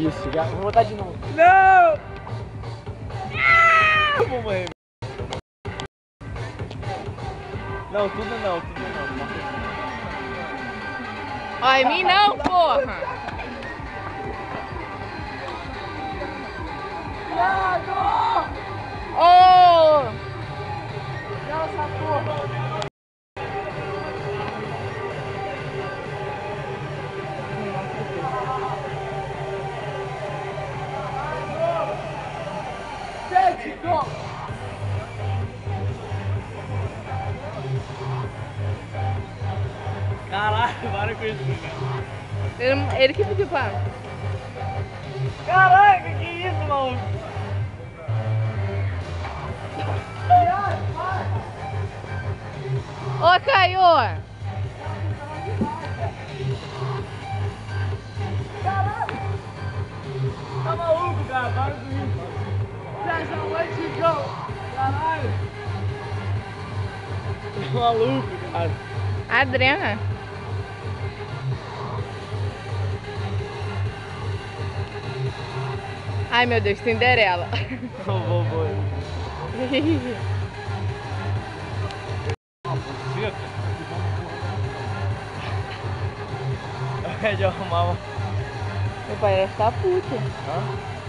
Isso, vou botar de novo. Não! Eu vou morrer. Não, tudo não, tudo não. Ó, em mim não, porra! Ô! Não, essa porra. Caralho, para com isso, cara. Ele que pediu pra... Caraca, que isso, maluco? Ô, Caio! Tá maluco, cara? Para com isso. Já vai te caralho. Tá maluco, cara. Adriana. Ai, meu Deus, Cinderela. Vou. É de arrumar uma... Meu pai, ela está puta. Hã?